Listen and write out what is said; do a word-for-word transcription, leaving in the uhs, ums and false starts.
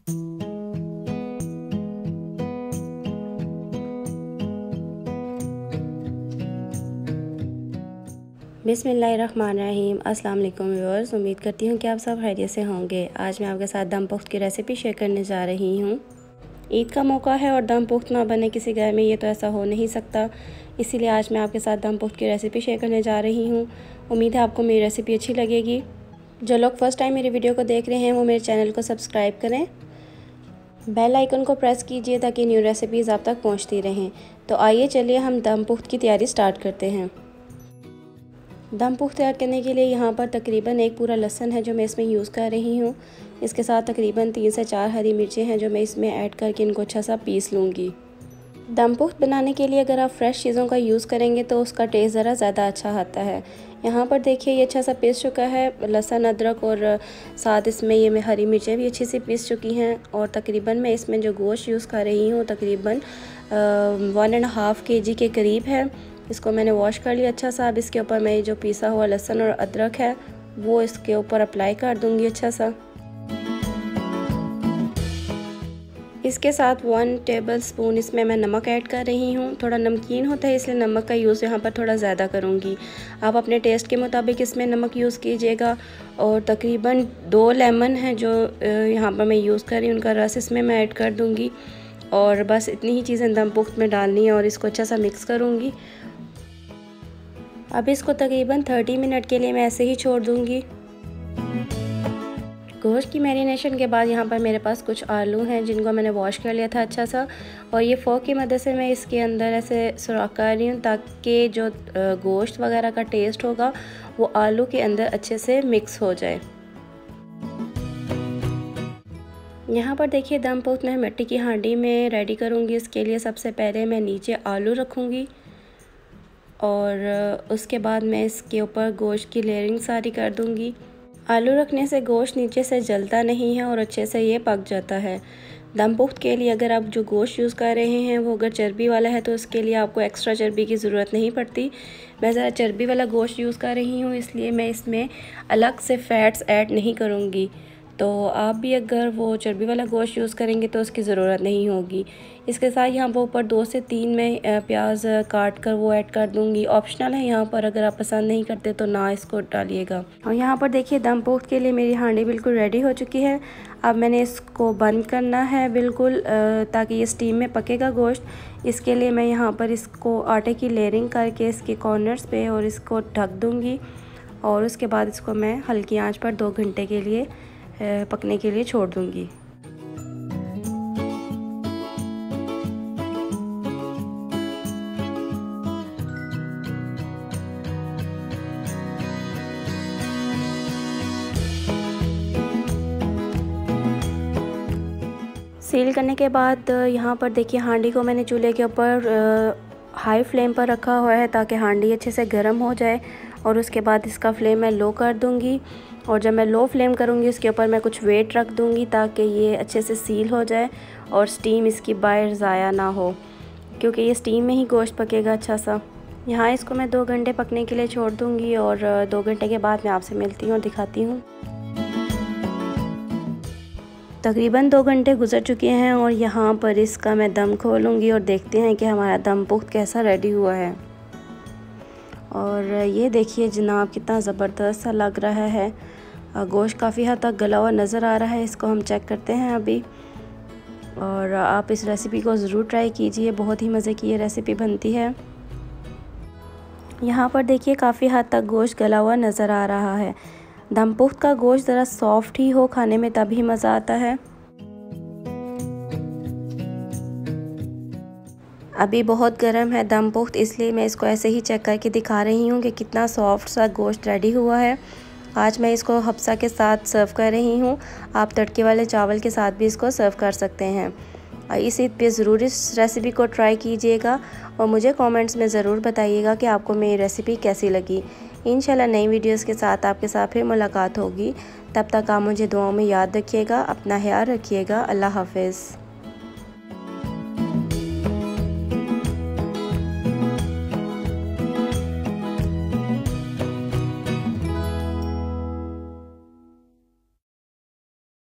बिस्मिल्लाहिर्रहमानिर्रहीम। अस्सलाम वालेकुम व्यूअर्स, उम्मीद करती हूँ कि आप सब खैरियत से होंगे। आज मैं आपके साथ दम पुख्त की रेसिपी शेयर करने जा रही हूँ। ईद का मौका है और दम पुख्त ना बने किसी घर में, ये तो ऐसा हो नहीं सकता। इसीलिए आज मैं आपके साथ दम पुख्त की रेसिपी शेयर करने जा रही हूँ। उम्मीद है आपको मेरी रेसिपी अच्छी लगेगी। जो लोग फ़र्स्ट टाइम मेरी वीडियो को देख रहे हैं वो मेरे चैनल को सब्सक्राइब करें, बेल आइकन को प्रेस कीजिए ताकि न्यू रेसिपीज़ आप तक पहुँचती रहें। तो आइए चलिए हम दम पुख्त की तैयारी स्टार्ट करते हैं। दम पुख्त तैयार करने के लिए यहाँ पर तकरीबन एक पूरा लहसुन है जो मैं इसमें यूज़ कर रही हूँ। इसके साथ तकरीबन तीन से चार हरी मिर्चें हैं जो मैं इसमें ऐड करके इनको अच्छा सा पीस लूँगी। दम पुख्त बनाने के लिए अगर आप फ्रेश चीज़ों का यूज़ करेंगे तो उसका टेस्ट ज़रा ज़्यादा अच्छा आता है। यहाँ पर देखिए ये अच्छा सा पीस चुका है लहसुन अदरक, और साथ इसमें ये मैं हरी मिर्चें भी अच्छी सी पीस चुकी हैं। और तकरीबन मैं इसमें जो गोश्त यूज़ कर रही हूँ तकरीबन वन एंड हाफ़ के जी के करीब है। इसको मैंने वॉश कर लिया अच्छा सा। अब इसके ऊपर मैं जो पिसा हुआ लहसुन और अदरक है वो इसके ऊपर अप्लाई कर दूंगी अच्छा सा। इसके साथ वन टेबल स्पून इसमें मैं नमक ऐड कर रही हूँ। थोड़ा नमकीन होता है इसलिए नमक का यूज़ यहाँ पर थोड़ा ज़्यादा करूँगी। आप अपने टेस्ट के मुताबिक इसमें नमक यूज़ कीजिएगा। और तकरीबन दो लेमन है जो यहाँ पर मैं यूज़ कर रही हूँ, उनका रस इसमें मैं ऐड कर दूँगी। और बस इतनी ही चीज़ें दम पुख्त में डालनी है और इसको अच्छा सा मिक्स करूँगी। अब इसको तकरीबन तीस मिनट के लिए मैं ऐसे ही छोड़ दूँगी। गोश्त की मैरिनेशन के बाद यहाँ पर मेरे पास कुछ आलू हैं जिनको मैंने वॉश कर लिया था अच्छा सा, और ये फोक की मदद से मैं इसके अंदर ऐसे सुराख कर रही हूँ ताकि जो गोश्त वगैरह का टेस्ट होगा वो आलू के अंदर अच्छे से मिक्स हो जाए। यहाँ पर देखिए दम पुख्त मैं मिट्टी की हांडी में रेडी करूँगी। इसके लिए सबसे पहले मैं नीचे आलू रखूँगी और उसके बाद मैं इसके ऊपर गोश्त की लेयरिंग सारी कर दूंगी। आलू रखने से गोश्त नीचे से जलता नहीं है और अच्छे से ये पक जाता है। दम पुख्त के लिए अगर आप जो गोश्त यूज़ कर रहे हैं वो अगर चर्बी वाला है तो उसके लिए आपको एक्स्ट्रा चर्बी की ज़रूरत नहीं पड़ती। मैं ज़रा चर्बी वाला गोश्त यूज़ कर रही हूँ इसलिए मैं इसमें अलग से फ़ैट्स ऐड नहीं करूँगी। तो आप भी अगर वो चर्बी वाला गोश्त यूज़ करेंगे तो उसकी ज़रूरत नहीं होगी। इसके साथ यहाँ पर ऊपर दो से तीन मैं प्याज काट कर वो ऐड कर दूँगी। ऑप्शनल है यहाँ पर, अगर आप पसंद नहीं करते तो ना इसको डालिएगा। और यहाँ पर देखिए दम पुख्त के लिए मेरी हांडी बिल्कुल रेडी हो चुकी है। अब मैंने इसको बंद करना है बिल्कुल ताकि ये स्टीम में पकेगा गोश्त। इसके लिए मैं यहाँ पर इसको आटे की लेयरिंग करके इसके कॉर्नर्स पे और इसको ढक दूँगी और उसके बाद इसको मैं हल्की आँच पर दो घंटे के लिए पकने के लिए छोड़ दूँगी। सील करने के बाद यहाँ पर देखिए हांडी को मैंने चूल्हे के ऊपर हाई फ्लेम पर रखा हुआ है ताकि हांडी अच्छे से गर्म हो जाए। और उसके बाद इसका फ्लेम मैं लो कर दूँगी। और जब मैं लो फ्लेम करूँगी उसके ऊपर मैं कुछ वेट रख दूँगी ताकि ये अच्छे से सील हो जाए और स्टीम इसकी बाहर ज़ाया ना हो, क्योंकि ये स्टीम में ही गोश्त पकेगा अच्छा सा। यहाँ इसको मैं दो घंटे पकने के लिए छोड़ दूँगी और दो घंटे के बाद मैं आपसे मिलती हूँ और दिखाती हूँ। तकरीबन दो घंटे गुजर चुके हैं और यहाँ पर इसका मैं दम खोलूँगी और देखते हैं कि हमारा दम पुख्त कैसा रेडी हुआ है। और ये देखिए जनाब कितना ज़बरदस्त सा लग रहा है। गोश्त काफ़ी हद तक गला हुआ नज़र आ रहा है। इसको हम चेक करते हैं अभी। और आप इस रेसिपी को ज़रूर ट्राई कीजिए, बहुत ही मज़े की ये रेसिपी बनती है। यहाँ पर देखिए काफ़ी हद तक गोश्त गला हुआ नज़र आ रहा है। दम पुख्त का गोश्त ज़रा सॉफ्ट ही हो खाने में तभी मज़ा आता है। अभी बहुत गर्म है दम पुख्त, इसलिए मैं इसको ऐसे ही चेक करके दिखा रही हूँ कि कितना सॉफ्ट सा गोश्त रेडी हुआ है। आज मैं इसको हफ्सा के साथ सर्व कर रही हूँ। आप तड़के वाले चावल के साथ भी इसको सर्व कर सकते हैं। इस ईद पे ज़रूर इस रेसिपी को ट्राई कीजिएगा और मुझे कमेंट्स में ज़रूर बताइएगा कि आपको मेरी रेसिपी कैसी लगी। इंशाल्लाह नई वीडियोस के साथ आपके साथ फिर मुलाकात होगी। तब तक आप मुझे दुआओं में याद रखिएगा। अपना ख्याल रखिएगा। अल्लाह हाफ़िज़।